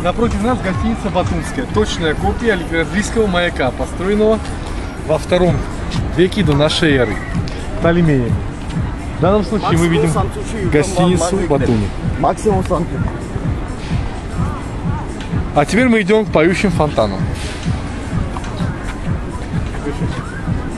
Напротив нас гостиница Батумская, точная копия Александрийского маяка, построенного во II веке до нашей эры Птолемеями. В данном случае мы видим гостиницу Батуми. Максимум сантиметров. А теперь мы идем к поющим фонтанам.